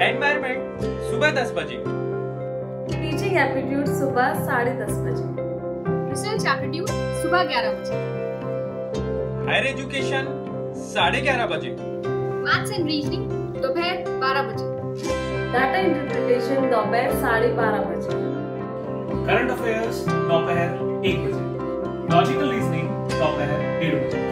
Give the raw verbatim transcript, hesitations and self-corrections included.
Environment सुबह दस बजे, टीचिंग एप्टीट्यूड सुबह साढ़े दस बजे, रिसर्च एप्टीट्यूड सुबह ग्यारह बजे, हायर एजुकेशन साढ़े ग्यारह बजे, मैथ्स एंड रीजनिंग दोपहर बारह बजे, डाटा इंटरप्रिटेशन दोपहर साढ़े बारह बजे, करंट अफेयर्स दोपहर एक बजे, लॉजिकल रीजनिंग दोपहर डेढ़ बजे।